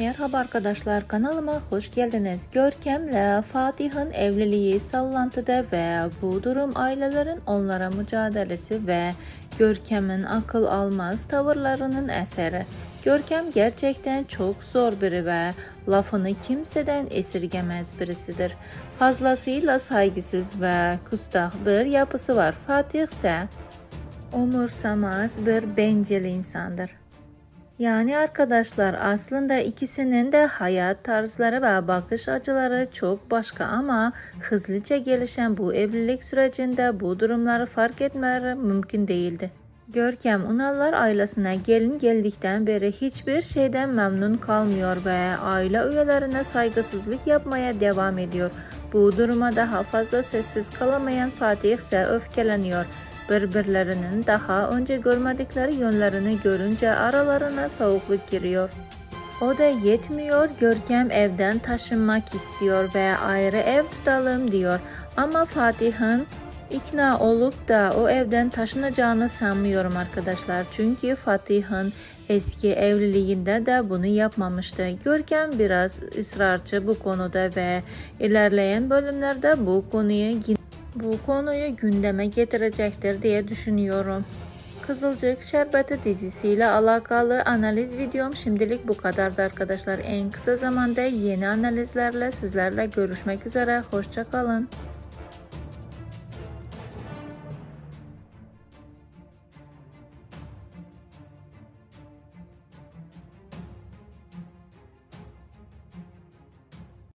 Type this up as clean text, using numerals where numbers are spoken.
Merhaba arkadaşlar, kanalıma hoş geldiniz. Görkem'le Fatih'in evliliği sallantıda ve bu durum ailelerin onlara mücadelesi ve Görkem'in akıl almaz tavırlarının eseri. Görkem gerçekten çok zor biri ve lafını kimseden esirgemez birisidir. Fazlasıyla saygısız ve küstah bir yapısı var. Fatih ise umursamaz bir bencil insandır. Yani arkadaşlar, aslında ikisinin de hayat tarzları ve bakış açıları çok başka ama hızlıca gelişen bu evlilik sürecinde bu durumları fark etmeleri mümkün değildi. Görkem Ünallar ailesine gelin geldikten beri hiçbir şeyden memnun kalmıyor ve aile üyelerine saygısızlık yapmaya devam ediyor. Bu duruma daha fazla sessiz kalamayan Fatih ise öfkeleniyor. Birbirlerinin daha önce görmedikleri yönlerini görünce aralarına soğukluk giriyor. O da yetmiyor, Görkem evden taşınmak istiyor ve ayrı ev tutalım diyor. Ama Fatih'in ikna olup da o evden taşınacağını sanmıyorum arkadaşlar. Çünkü Fatih'in eski evliliğinde de bunu yapmamıştı. Görkem biraz ısrarcı bu konuda ve ilerleyen bölümlerde bu konuyu gündeme getirecektir diye düşünüyorum. Kızılcık Şerbeti dizisiyle alakalı analiz videom şimdilik bu kadardı arkadaşlar. En kısa zamanda yeni analizlerle sizlerle görüşmek üzere. Hoşça kalın.